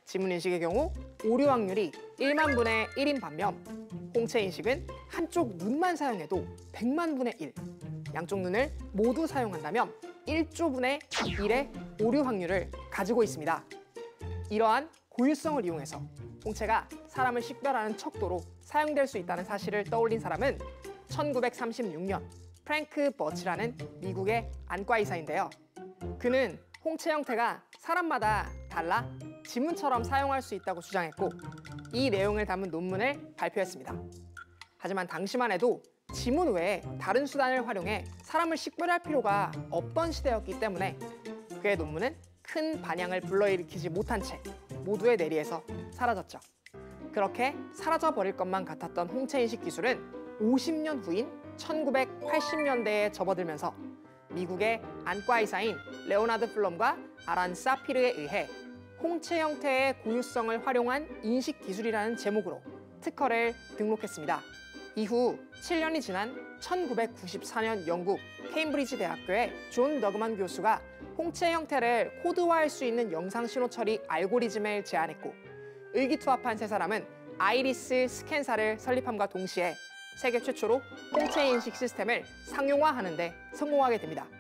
지문인식의 경우 오류 확률이 1만 분의 1인 반면 홍채인식은 한쪽 눈만 사용해도 100만 분의 1, 양쪽 눈을 모두 사용한다면 1조 분의 1의 오류 확률을 가지고 있습니다. 이러한 고유성을 이용해서 홍채가 사람을 식별하는 척도로 사용될 수 있다는 사실을 떠올린 사람은 1936년 프랭크 버치라는 미국의 안과 의사인데요. 그는 홍채 형태가 사람마다 달라 지문처럼 사용할 수 있다고 주장했고 이 내용을 담은 논문을 발표했습니다. 하지만 당시만 해도 지문 외에 다른 수단을 활용해 사람을 식별할 필요가 없던 시대였기 때문에 그의 논문은 큰 반향을 불러일으키지 못한 채 모두의 내리에서 사라졌죠. 그렇게 사라져버릴 것만 같았던 홍채인식 기술은 50년 후인 1980년대에 접어들면서 미국의 안과 의사인 레오나드 플럼과 아란 사피르에 의해 홍채 형태의 고유성을 활용한 인식 기술이라는 제목으로 특허를 등록했습니다. 이후 7년이 지난 1994년 영국 케임브리지 대학교의 존 너그만 교수가 홍채 형태를 코드화할 수 있는 영상 신호 처리 알고리즘을 제안했고 의기투합한 세 사람은 아이리스 스캔사를 설립함과 동시에 세계 최초로 홍채 인식 시스템을 상용화하는 데 성공하게 됩니다.